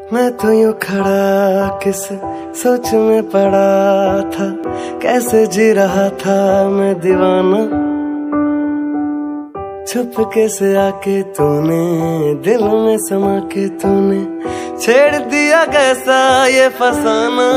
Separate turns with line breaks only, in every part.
मैं तो यूं खड़ा किस सोच में पड़ा था, कैसे जी रहा था मैं दीवाना। छुप कैसे आके तूने दिल में समा के तूने छेड़ दिया कैसा ये फसाना।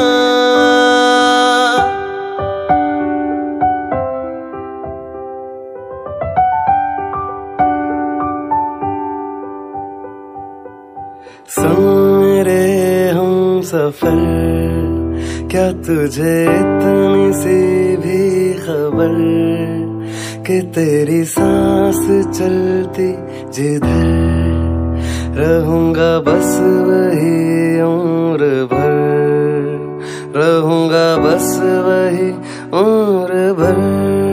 सुन मेरे हम सफर, क्या तुझे इतनी सी भी खबर कि तेरी सांस चलती जिधर रहूंगा बस वही उम्र भर, रहूंगा बस वही उम्र भर।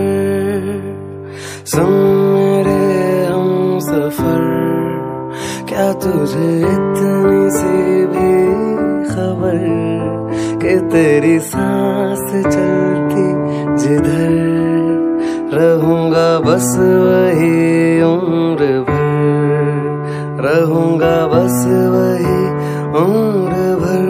सुन मेरे हम सफर, क्या तुझे इतनी सी भी खबर कि तेरी सांस चलती जिधर रहूंगा बस वही उम्र भर, रहूंगा बस वही उम्र भर।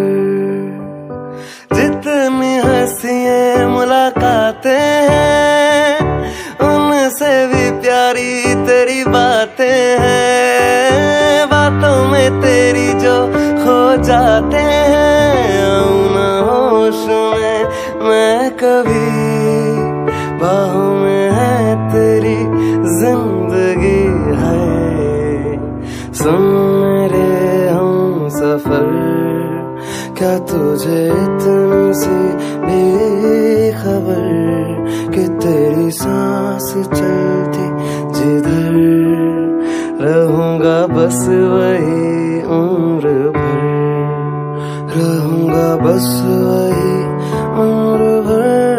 जितनी हंसियां मुलाकातें हैं, उनसे भी प्यारी तेरी बातें हैं। बातों में तेरी जो खो जाते हैं, ना होश में मैं कभी, बाहों में है तेरी जिंदगी है। सुन मेरे हम सफर, क्या तुझे इतनी सी भी खबर कि तेरी सांस चलती जिधर रहूंगा बस वही उम्र भर, रहूंगा बस वही उम्र भर।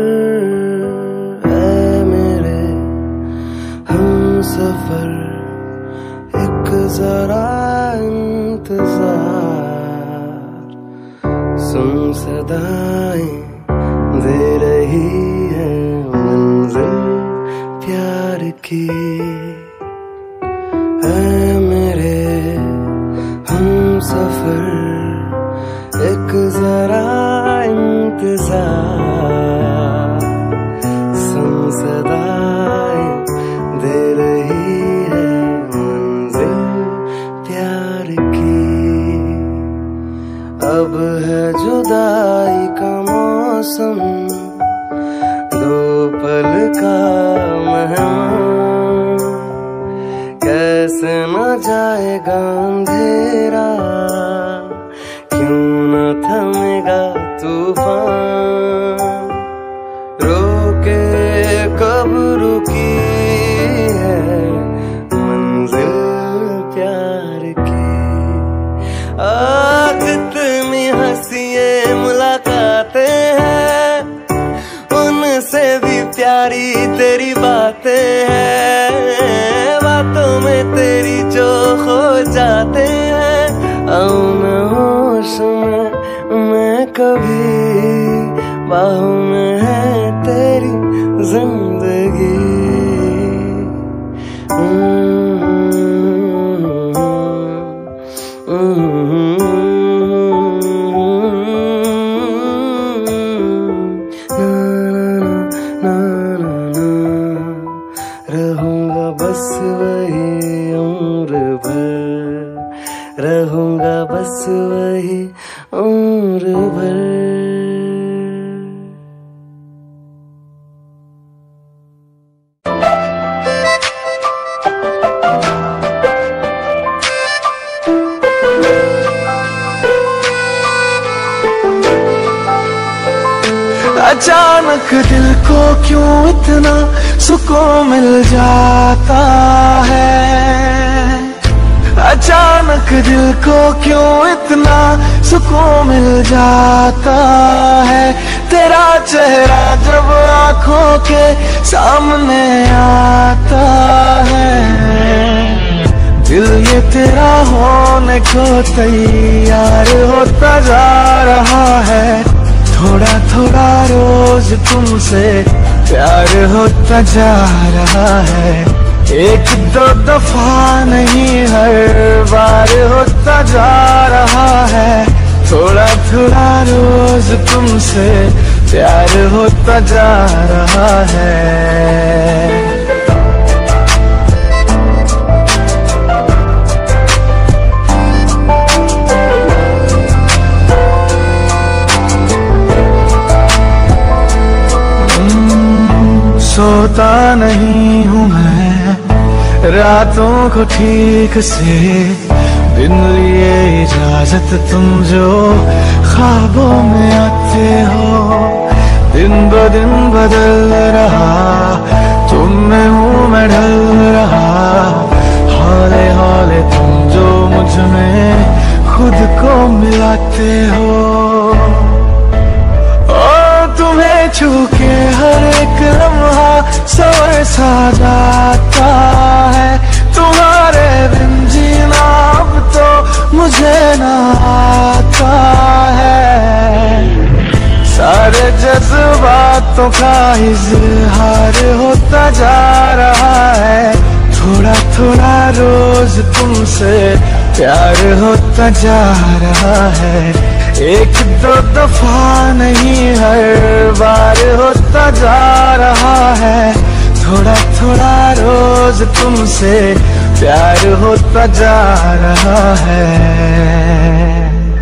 ऐ मेरे हम सफर, एक जरा इंतजार, सुन सदाएं दे रही है मंजिल प्यार की। ऐ मेरे हम सफर, एक जरा इंतजार, सुन सदाएं दे रही है मंजिल प्यार की। अब है जुदाई का मौसम, दो पल का मेहमान, कैसे न जाएगा अंधेरा, क्यों न थमेगा तूफान। रोके कब रुकी है मंजिल प्यार की। आज जितनी हंसियां मुलाकातें हैं, उनसे भी प्यारी तेरी बातें हैं। बातों में तेरी जो खो जाते हैं, ना होश में मैं कभी, बाहों में है तेरी जिंदगी। रहूंगा बस वही उम्र भर, रहूंगा बस वही उम्र भर।
अचानक दिल को क्यों इतना सुकून मिल जाता है, अचानक दिल को क्यों इतना सुकून मिल जाता है। तेरा चेहरा जब आँखों के सामने आता है, दिल ये तेरा होने को तैयार होता जा रहा है। थोड़ा थोड़ा रोज तुमसे प्यार होता जा रहा है। एक दो दफा नहीं हर बार होता जा रहा रोज तुमसे प्यार होता जा रहा है। सोता नहीं हूँ मैं रातों को ठीक से, बिन लिए इजाजत तुम जो ख्वाबों में आते हो। दिन ब दिन बदल रहा तुम में हूँ मैं ढल रहा, हौले हौले तुम जो मुझ में खुद को मिलाते हो। तुम्हें छू के हर एक लम्हा सवर सा जाता है, तुम्हारे बिन जीना अब तो मुझे ना आता है। सारे जज्बातों का इजहार होता जा रहा है, थोड़ा थोड़ा रोज तुमसे प्यार होता जा रहा है। एक दो दफा नहीं हर बार होता जा रहा है, थोड़ा थोड़ा रोज तुमसे प्यार होता जा रहा है।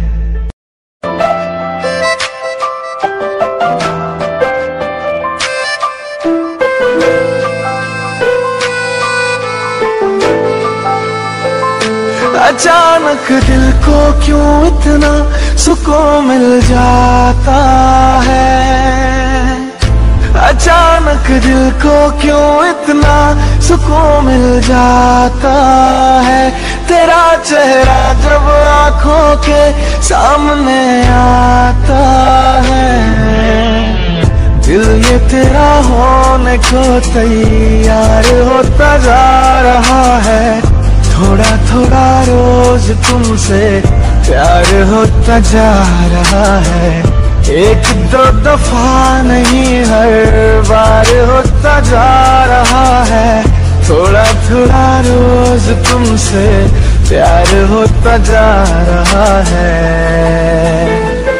अचानक दिल को क्यों इतना सुकून मिल जाता है, अचानक दिल को क्यों इतना सुकून मिल जाता है। तेरा चेहरा जब आँखों के सामने आता है, दिल ये तेरा होने को तैयार होता जा रहा है। थोड़ा थोड़ा रोज तुमसे प्यार होता जा रहा है, एक दो दफा नहीं हर बार होता जा रहा है। थोड़ा थोड़ा रोज तुमसे प्यार होता जा रहा है।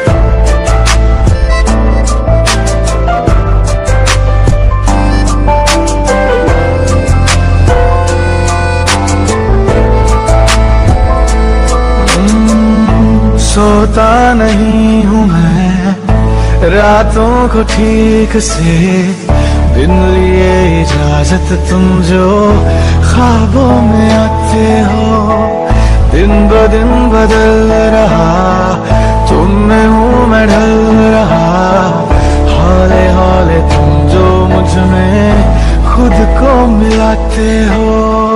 सोता नहीं हूँ मैं रातों को ठीक से, बिन लिए इजाजत तुम जो ख्वाबों में आते हो। दिन ब दिन बदल रहा तुम में हूँ मैं ढल रहा, हौले हौले तुम जो मुझ में खुद को मिलाते हो।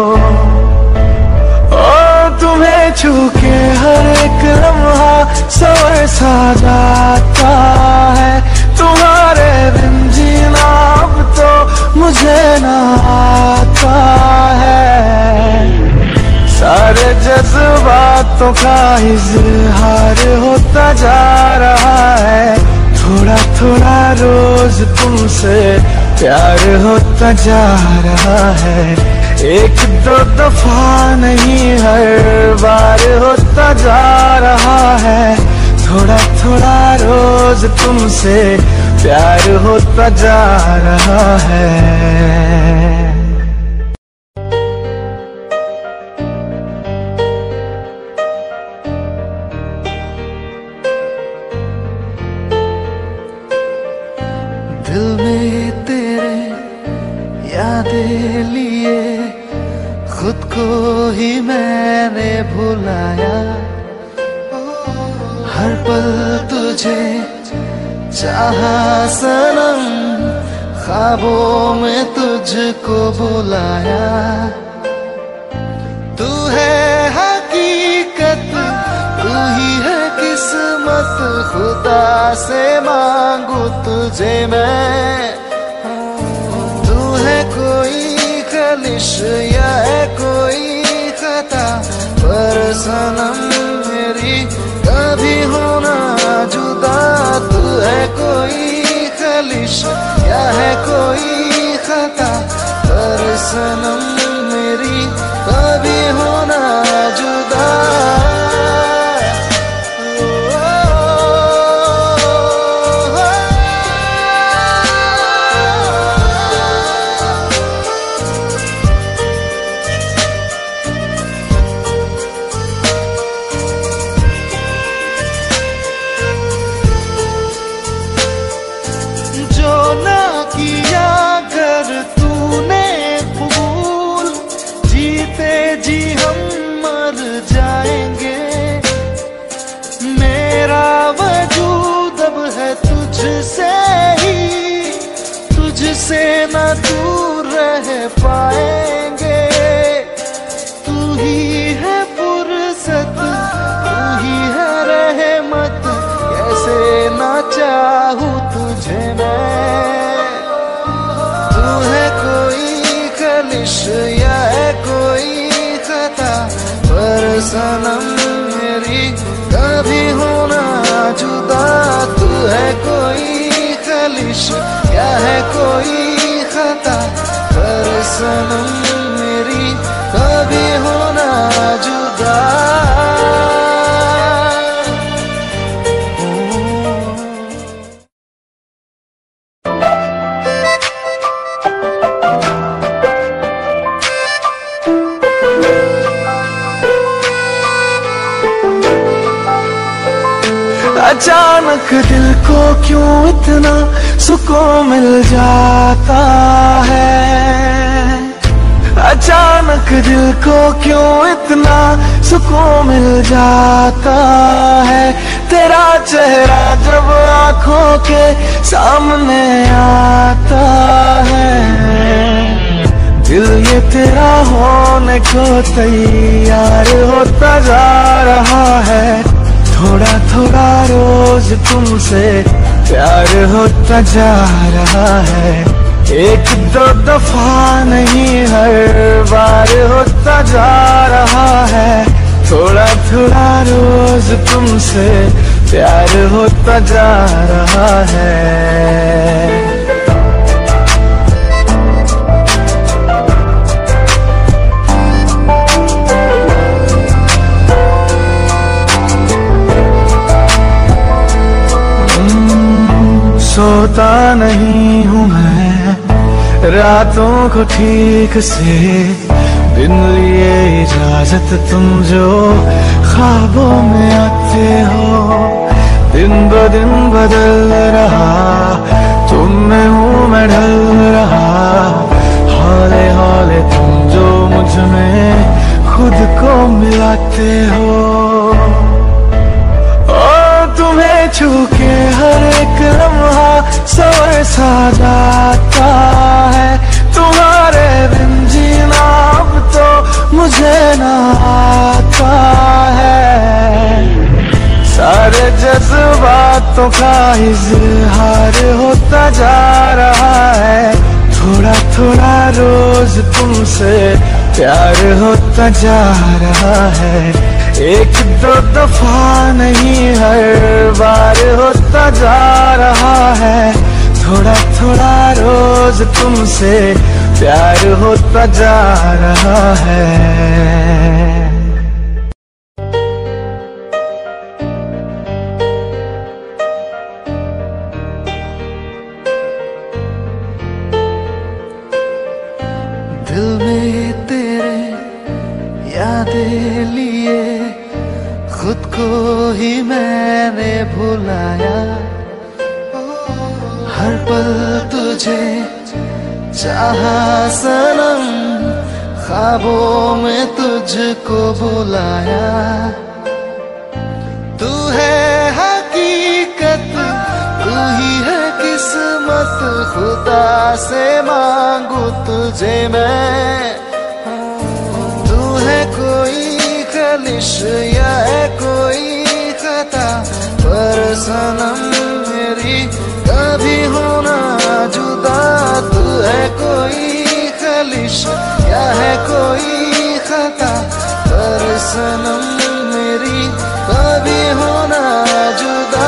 तुम्हें छू के हर एक लम्हा सवर सा जाता है, तुम्हारे बिन जीना अब तो मुझे ना आता है। सारे जज्बातों का इजहार होता जा रहा है, थोड़ा थोड़ा रोज तुमसे प्यार होता जा रहा है। एक दो दफा नहीं हर बार होता जा रहा है, थोड़ा थोड़ा रोज तुमसे प्यार होता जा रहा है। दिल में तेरे यादें लिए खुद को ही मैंने भुलाया, हर पल तुझे चाहा सनम, ख्वाबों में तुझको बुलाया। तू है हकीकत, तू ही है किस्मत, खुदा से मांगू तुझे मैं। तू है कोई खलिश या है कोई खता, पर सनम मेरी कभी होना जुदा। तू है कोई खलिश या है कोई खता, पर सनम मेरी कभी होना जुदा। पाएंगे। तू ही है फुर्सत, तू ही है रहमत, कैसे ना चाहूं तुझे मैं। तू है कोई खलिश या है कोई खता, पर सनम मेरी कभी होना जुदा। तू है कोई खलिश या है कोई खता, पर सनम मेरी कभी होना जुदा। अचानक दिल को क्यों इतना सुकून मिल जाता है। अचानक दिल को क्यों इतना सुकून मिल जाता है। तेरा चेहरा जब आँखों के सामने आता है, दिल ये तेरा होने को तैयार होता जा रहा है। थोड़ा थोड़ा रोज तुमसे प्यार होता जा रहा है। एक दो दफा नहीं हर बार होता जा रहा है। थोड़ा थोड़ा रोज तुमसे प्यार होता जा रहा है। सोता नहीं हूँ मैं रातों को ठीक से, बिन लिए इजाजत तुम जो ख्वाबों में आते हो। दिन ब दिन बदल रहा तुम में हूँ मैं ढल रहा। हौले हौले तुम जो मुझ में खुद को मिलाते हो। तुम्हें छू के हर एक लम्हा सवर सा जाता है। तुम्हारे बिन जीना अब तो मुझे ना आता है। सारे जज्बातों का इजहार होता जा रहा है। थोड़ा थोड़ा रोज तुमसे प्यार होता जा रहा है। एक दो दफा नहीं हर बार होता जा रहा है। थोड़ा थोड़ा रोज तुमसे प्यार होता जा रहा है। दिल में तेरे यादें लिए खुद को ही मैंने भुलाया। हर पल तुझे चाहा सनम, ख्वाबों में तुझको बुलाया। तू है हकीकत, तू ही है किस्मत, खुदा से मांगू तुझे मैं। तू है कोई खलिश या है कोई खता, पर सनम मेरी कभी होना जुदा। तू है कोई खलिश या है कोई खता, पर सनम मेरी कभी होना जुदा।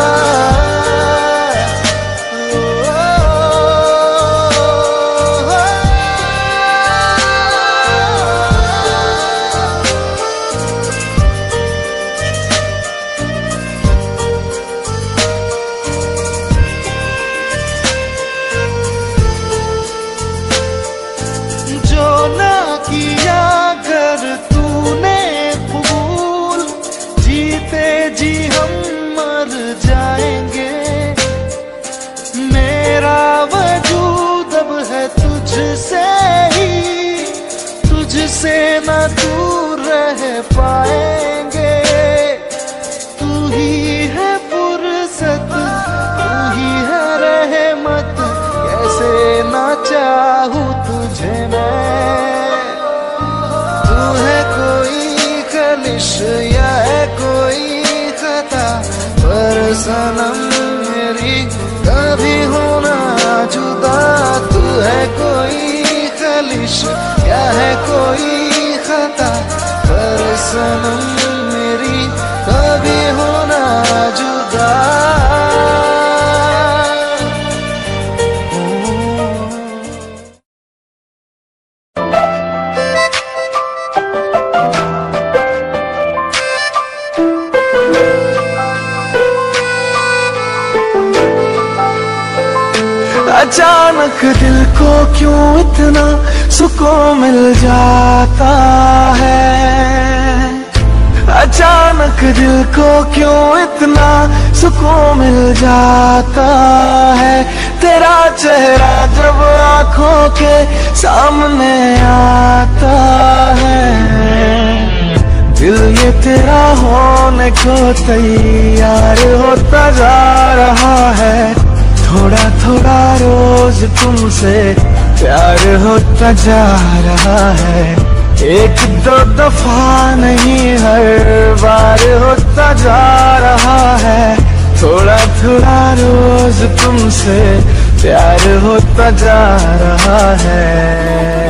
जी हम मर जाएंगे, मेरा वजूद अब है तुझसे ही, तुझसे न दूर रह पाएंगे। तू ही है फुर्सत, तू ही है रहमत, कैसे ना चाहूं तुझे मैं। सनम मेरी कभी होना जुदा। तू है कोई खलिश क्या है कोई खता, पर सनम मेरी कभी होना जुदा। अचानक दिल को क्यों इतना सुकून मिल जाता है, अचानक दिल को क्यों इतना सुकून मिल जाता है। तेरा चेहरा जब आँखों के सामने आता है, दिल ये तेरा होने को तैयार होता जा रहा है। थोड़ा थोड़ा रोज तुमसे प्यार होता जा रहा है, एक दो दफा नहीं हर बार होता जा रहा है। थोड़ा थोड़ा रोज तुमसे प्यार होता जा रहा है।